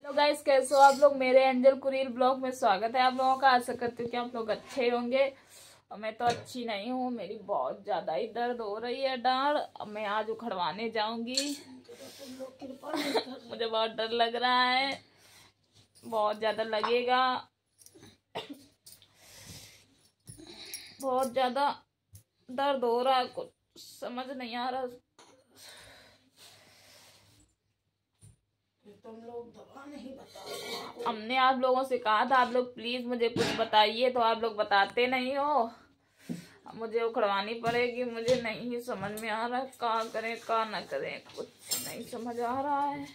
Hello guys, कैसे हो आप लोग। मेरे एंजल कुरील ब्लॉग में स्वागत है आप लोगों का। आशा करती हूँ कि आप लोग अच्छे होंगे। और मैं तो अच्छी नहीं हूँ, मेरी बहुत ज्यादा ही दर्द हो रही है डांड। अब मैं आज उखड़वाने जाऊंगी। मुझे बहुत डर लग रहा है, बहुत ज्यादा लगेगा, बहुत ज्यादा दर्द हो रहा है, कुछ समझ नहीं आ रहा। तुम लोग दवा नहीं बताओ। हमने आप लोगों से कहा था आप लोग प्लीज मुझे कुछ बताइए, तो आप लोग बताते नहीं हो। मुझे उखड़वानी पड़ेगी। मुझे नहीं समझ में आ रहा क्या करें क्या ना करें, कुछ नहीं समझ आ रहा है।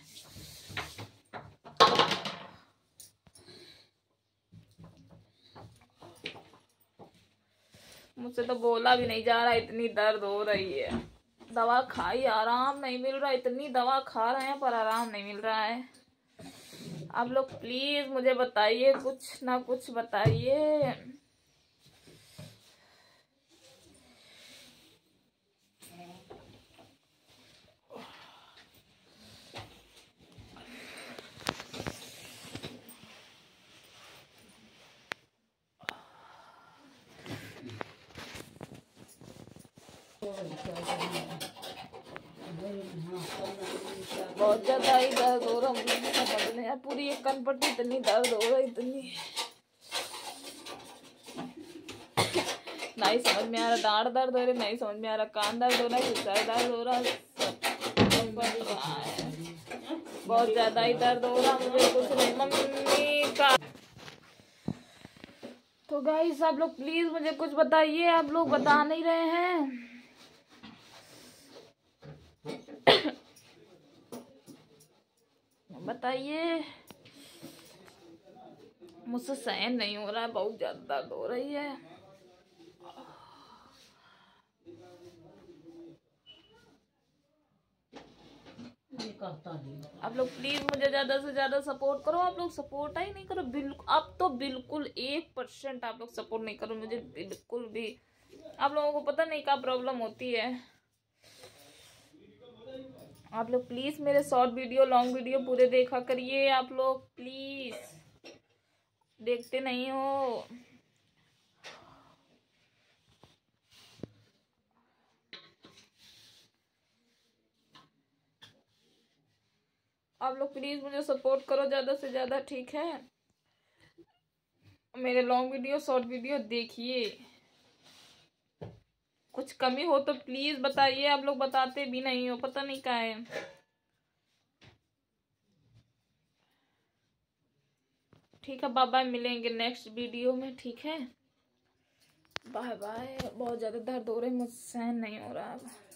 मुझसे तो बोला भी नहीं जा रहा, इतनी दर्द हो रही है। दवा खाई, आराम नहीं मिल रहा। इतनी दवा खा रहे हैं पर आराम नहीं मिल रहा है। आप लोग प्लीज मुझे बताइए, कुछ ना कुछ बताइए। बहुत ज्यादा ही दर्द हो रहा, मुझे समझ नहीं। पूरी एक कनपट्टी इतनी दर्द हो रही, इतनी नहीं समझ में आ रहा। दाढ़ दर्द हो रही, नहीं समझ में आ रहा। कान दर्द हो रहा है, सर दर्द हो रहा है, बहुत ज्यादा ही दर्द हो रहा। मुझे कुछ नहीं मम्मी का। तो गाइस आप लोग प्लीज मुझे कुछ बताइए, आप लोग बता नहीं रहे हैं। बताइए, मुझसे सहन नहीं हो रहा है, बहुत ज्यादा दर्द हो रही है। आप लोग प्लीज मुझे ज्यादा से ज्यादा सपोर्ट करो। आप लोग सपोर्ट ही नहीं करो बिल्कुल। अब तो बिल्कुल 1% आप लोग सपोर्ट नहीं करो मुझे, बिल्कुल भी। आप लोगों को पता नहीं क्या प्रॉब्लम होती है। आप लोग प्लीज मेरे शॉर्ट वीडियो लॉन्ग वीडियो पूरे देखा करिए। आप लोग प्लीज देखते नहीं हो। आप लोग प्लीज मुझे सपोर्ट करो ज्यादा से ज्यादा, ठीक है। मेरे लॉन्ग वीडियो शॉर्ट वीडियो देखिए। कुछ कमी हो तो प्लीज बताइए। आप लोग बताते भी नहीं हो, पता नहीं क्या है। ठीक है, बाय बाय, मिलेंगे नेक्स्ट वीडियो में, ठीक है। Bye bye. बहुत ज्यादा दर्द हो रहा है, मुझसे सहन नहीं हो रहा है।